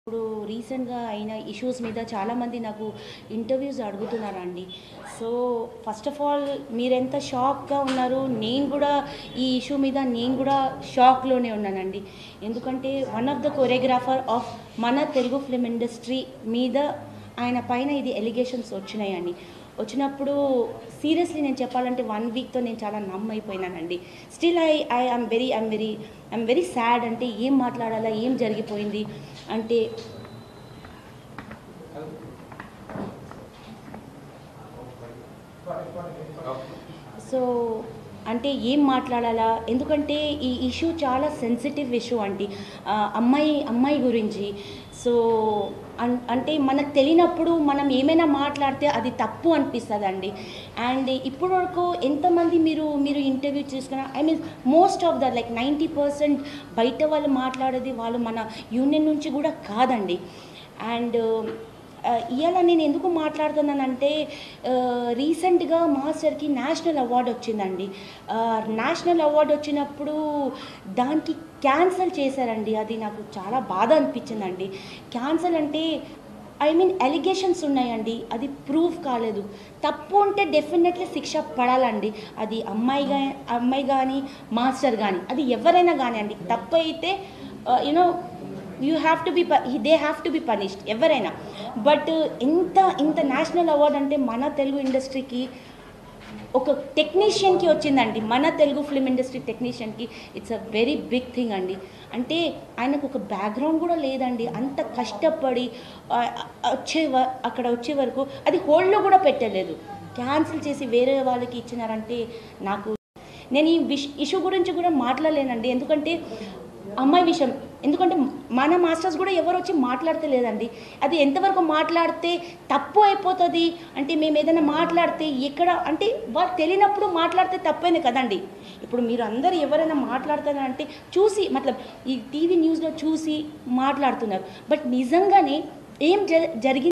ఇప్పుడు రీసెంట్గా అయిన ఇష్యూస్ మీద చాలామంది నాకు ఇంటర్వ్యూస్ అడుగుతున్నారండి. సో ఫస్ట్ ఆఫ్ ఆల్ మీరెంత షాక్గా ఉన్నారు, నేను కూడా ఈ ఇష్యూ మీద నేను కూడా షాక్లోనే ఉన్నానండి. ఎందుకంటే one of the choreographer of మన తెలుగు ఫిల్మ్ ఇండస్ట్రీ మీద ఆయన పైన ఇది ఎలిగేషన్స్ వచ్చినాయండి. వచ్చినప్పుడు సీరియస్లీ నేను చెప్పాలంటే 1 వీక్తో నేను చాలా నమ్మైపోయినానండి. Still I'm very sad. అంటే ఏం మాట్లాడాలా, ఏం జరిగిపోయింది అంటే సో అంటే ఏం మాట్లాడాలా, ఎందుకంటే ఈ ఇష్యూ చాలా సెన్సిటివ్ ఇష్యూ అండి. అమ్మాయి గురించి. సో అంటే మనకు తెలియనప్పుడు మనం ఏమైనా మాట్లాడితే అది తప్పు అనిపిస్తుందండి. అండ్ ఇప్పటి వరకు ఎంతమంది మీరు ఇంటర్వ్యూ చేసుకున్న, I mean most of the like 90% బయట వాళ్ళు మాట్లాడేది వాళ్ళు మన యూనియన్ నుంచి కూడా కాదండి. అండ్ ఇవాళ నేను ఎందుకు మాట్లాడుతున్నానంటే రీసెంట్గా మాస్టర్కి నేషనల్ అవార్డు వచ్చిందండి. నేషనల్ అవార్డు వచ్చినప్పుడు దానికి క్యాన్సల్ చేశారండి. అది నాకు చాలా బాధ అనిపించిందండి. క్యాన్సల్ అంటే ఐ మీన్ ఎలిగేషన్స్ ఉన్నాయండి, అది ప్రూఫ్ కాలేదు. తప్పు ఉంటే డెఫినెట్లీ శిక్ష పడాలండి. అది అమ్మాయి కానీ మాస్టర్ కానీ అది ఎవరైనా కానీ అండి. తప్పు అయితే you know they have to be punished ఎవరైనా. బట్ ఇంత నేషనల్ అవార్డ్ అంటే మన తెలుగు ఇండస్ట్రీకి ఒక టెక్నీషియన్కి వచ్చిందండి. మన తెలుగు ఫిల్మ్ ఇండస్ట్రీ టెక్నీషియన్కి it's a very big thing అండి. అంటే ఆయనకు ఒక బ్యాక్గ్రౌండ్ కూడా లేదండి. అంత కష్టపడి అక్కడ వచ్చే వరకు అది హోల్డ్లో కూడా పెట్టలేదు, క్యాన్సిల్ చేసి వేరే వాళ్ళకి ఇచ్చినారంటే నేను ఈ ఇష్యూ గురించి కూడా మాట్లాడలేనండి. ఎందుకంటే అమ్మాయి విషయం, ఎందుకంటే మన మాస్టర్స్ కూడా ఎవరు వచ్చి మాట్లాడతలేదండి. అది ఎంతవరకు మాట్లాడితే తప్పు అయిపోతుంది అంటే మేము ఏదైనా మాట్లాడితే ఎక్కడ అంటే వాళ్ళు తెలియనప్పుడు మాట్లాడితే తప్పైంది కదండి. ఇప్పుడు మీరు అందరూ ఎవరైనా మాట్లాడతారంటే చూసి ఈ టీవీ న్యూస్లో చూసి మాట్లాడుతున్నారు. బట్ నిజంగానే ఏం జరిగింది